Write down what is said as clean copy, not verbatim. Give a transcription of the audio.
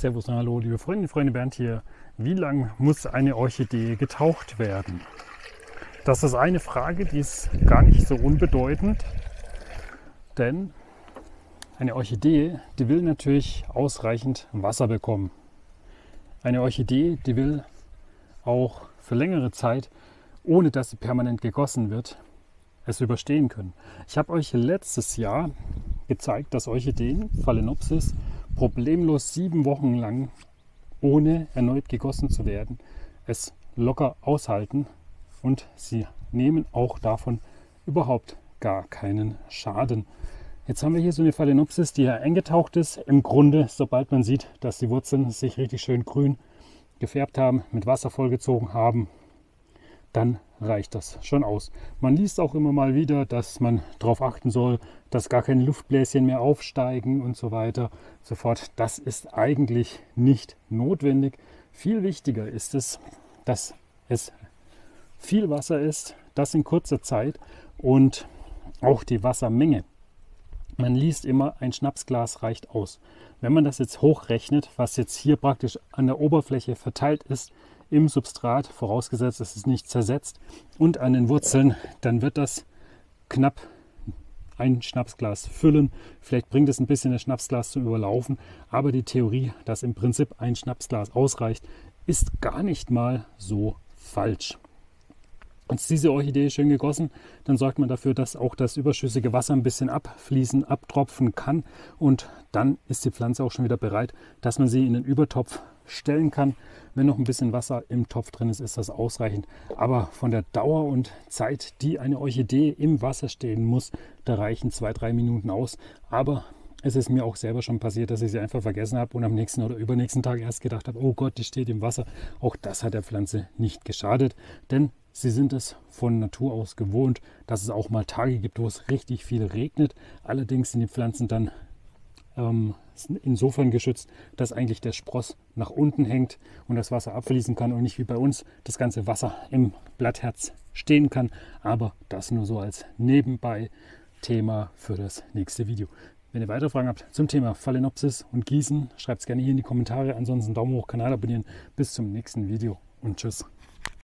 Servus und hallo, liebe Freundinnen und Freunde, Bernd hier. Wie lang muss eine Orchidee getaucht werden? Das ist eine Frage, die ist gar nicht so unbedeutend, denn eine Orchidee, die will natürlich ausreichend Wasser bekommen. Eine Orchidee, die will auch für längere Zeit, ohne dass sie permanent gegossen wird, es überstehen können. Ich habe euch letztes Jahr gezeigt, dass Orchideen, Phalaenopsis, problemlos 7 Wochen lang, ohne erneut gegossen zu werden, es locker aushalten und sie nehmen auch davon überhaupt gar keinen Schaden. Jetzt haben wir hier so eine Phalaenopsis, die ja eingetaucht ist. Im Grunde, sobald man sieht, dass die Wurzeln sich richtig schön grün gefärbt haben, mit Wasser vollgezogen haben, dann reicht das schon aus. Man liest auch immer mal wieder, dass man darauf achten soll, dass gar keine Luftbläschen mehr aufsteigen und so weiter und so fort. Das ist eigentlich nicht notwendig. Viel wichtiger ist es, dass es viel Wasser ist, das in kurzer Zeit, und auch die Wassermenge. Man liest immer, ein Schnapsglas reicht aus. Wenn man das jetzt hochrechnet, was jetzt hier praktisch an der Oberfläche verteilt ist, im Substrat, vorausgesetzt es ist nicht zersetzt, und an den Wurzeln, dann wird das knapp ein Schnapsglas füllen. Vielleicht bringt es ein bisschen das Schnapsglas zum Überlaufen, aber die Theorie, dass im Prinzip ein Schnapsglas ausreicht, ist gar nicht mal so falsch. Ist diese Orchidee schön gegossen, dann sorgt man dafür, dass auch das überschüssige Wasser ein bisschen abfließen, abtropfen kann, und dann ist die Pflanze auch schon wieder bereit, dass man sie in den Übertopf stellen kann. Wenn noch ein bisschen Wasser im Topf drin ist, ist das ausreichend. Aber von der Dauer und Zeit, die eine Orchidee im Wasser stehen muss, da reichen 2-3 Minuten aus. Aber es ist mir auch selber schon passiert, dass ich sie einfach vergessen habe und am nächsten oder übernächsten Tag erst gedacht habe, oh Gott, die steht im Wasser. Auch das hat der Pflanze nicht geschadet, denn sie sind es von Natur aus gewohnt, dass es auch mal Tage gibt, wo es richtig viel regnet. Allerdings sind die Pflanzen dann insofern geschützt, dass eigentlich der Spross nach unten hängt und das Wasser abfließen kann und nicht wie bei uns das ganze Wasser im Blattherz stehen kann. Aber das nur so als Nebenbei-Thema für das nächste Video. Wenn ihr weitere Fragen habt zum Thema Phalaenopsis und Gießen, schreibt es gerne hier in die Kommentare. Ansonsten Daumen hoch, Kanal abonnieren. Bis zum nächsten Video und tschüss.